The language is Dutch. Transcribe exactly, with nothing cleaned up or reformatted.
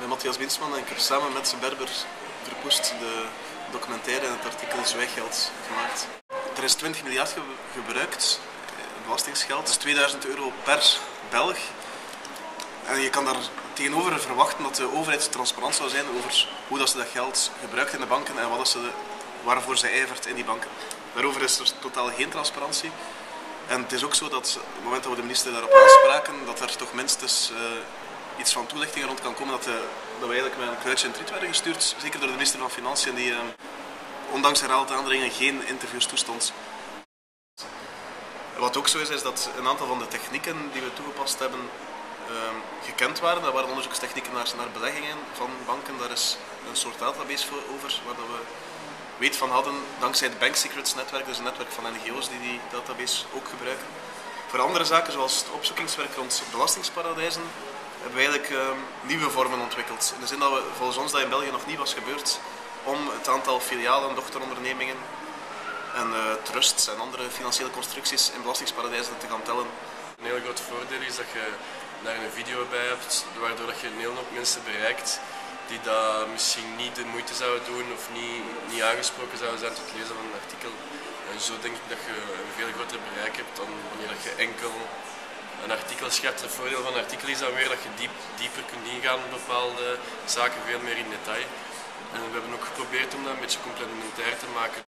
ben Matthias Binsman en ik heb samen met Berber Verpoest de documentaire en het artikel Zwijggeld gemaakt. Er is twintig miljard ge gebruikt, belastingsgeld, dat is tweeduizend euro per Belg. En je kan daar tegenover verwachten dat de overheid transparant zou zijn over hoe dat ze dat geld gebruikt in de banken en wat dat ze, waarvoor ze ijvert in die banken. Daarover is er totaal geen transparantie. En het is ook zo dat op het moment dat we de minister daarop aanspraken, dat er toch minstens uh, iets van toelichtingen rond kan komen, dat, de, dat we eigenlijk met een kruidje in het riet werden gestuurd, zeker door de minister van Financiën, die uh, ondanks herhaalde aandringen geen interviews toestond. Wat ook zo is, is dat een aantal van de technieken die we toegepast hebben uh, gekend waren. Dat waren onderzoekstechnieken naar, naar beleggingen van banken. Daar is een soort database voor over, waar dat we weet van hadden, dankzij het Bank Secrets netwerk, dus een netwerk van N G O's die die database ook gebruiken. Voor andere zaken, zoals het opzoekingswerk rond belastingsparadijzen, hebben we eigenlijk uh, nieuwe vormen ontwikkeld. In de zin dat we volgens ons dat in België nog niet was gebeurd om het aantal filialen, dochterondernemingen en uh, trusts en andere financiële constructies in belastingsparadijzen te gaan tellen. Een heel groot voordeel is dat je daar een video bij hebt, waardoor je een hele hoop mensen bereikt die dat misschien niet de moeite zouden doen of niet, niet aangesproken zouden zijn tot het lezen van een artikel. En zo denk ik dat je een veel groter bereik hebt dan wanneer je enkel een artikel schrijft. Het voordeel van een artikel is dan weer dat je diep, dieper kunt ingaan op bepaalde zaken, veel meer in detail. En we hebben ook geprobeerd om dat een beetje complementair te maken.